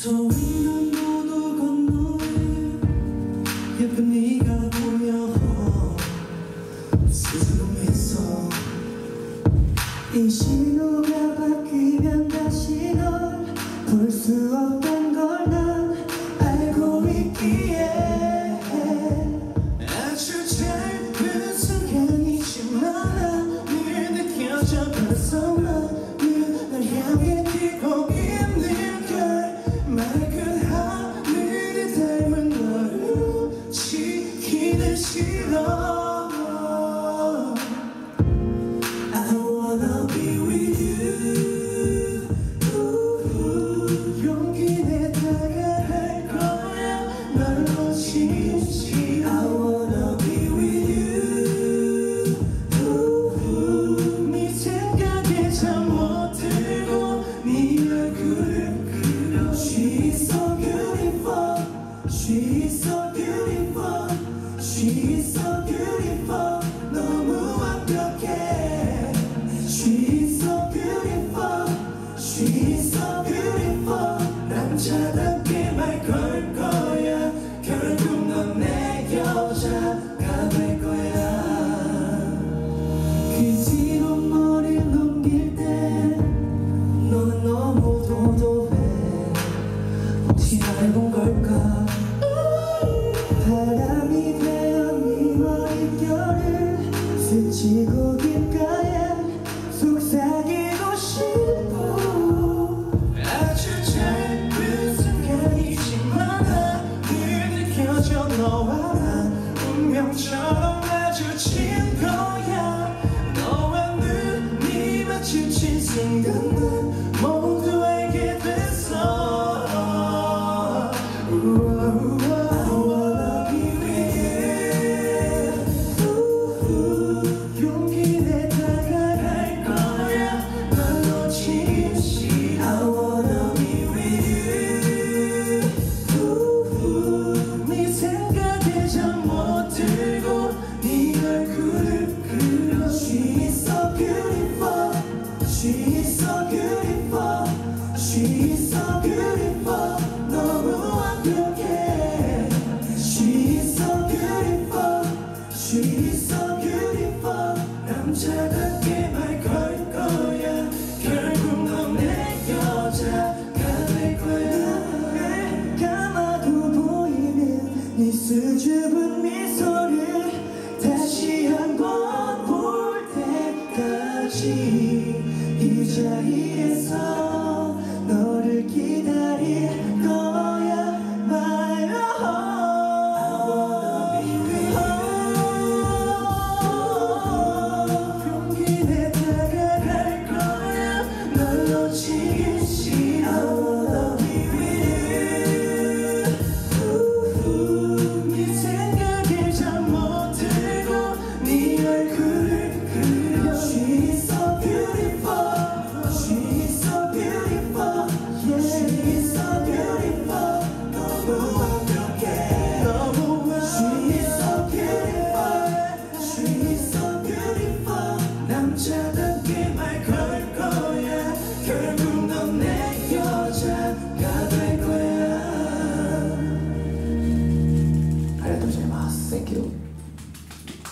있는 모두 건너에 예쁜 네가 보여 스스로면서 이 신호가 바뀌면 다시 널 볼 수 없던 걸 난 알고 있기에 아주 짧은 순간이지만 늘 느껴져 벌써 마음이 널 향해 뛰고 있는 걸 맑은 하늘이 닮은 너를 지키는 싫어 I wanna be with you 용기 내 다가갈 거야 널 놓치지 I wanna be with you 네 생각에 잠 못 들고 네 얼굴을 그려 She's so beautiful She's so beautiful She's so beautiful 너무 완벽해 She's so beautiful She's so beautiful 남자답게 말 걸 거야 결국 넌 내 여자가 될 거야 그 뒤로 머리를 넘길 때 너는 너무 도도해 혹시 날 본 걸까 바람이 되어 네 머릿결을 스치고 귓가에 속삭이고 싶어 아주 짧은 순간이지만 늘 느껴져 너와 난 운명처럼 마주친 거야 너와 눈이 마주친 순간 난 모두 알게 됐어 용기 내 다가갈 거야 널 놓치지 I wanna be with you 네 생각에 잠 못 들고 네 얼굴을 그려 She's so beautiful She's so beautiful She's so beautiful 너무 완벽해 She's so beautiful She's so beautiful 남자답게 말 걸 거야 결국 넌 내 여자가 될 거야 감아도 보이는 네 수줍은 미소를 다시 한번 볼 때까지 이 자리에서 너를 기다릴 거야 My love 용기 내 다가갈 거야 널 놓치겠지 I wanna be with you 네 생각에 잠 못 들고 네 얼굴을 그려 She's so beautiful She's so beautiful She's so beautiful 너무 완벽해 너무 She's so beautiful She's so beautiful 남자답게 말 걸 거야 결국 넌 내 여자가 될 거야 ありがとうございます Thank you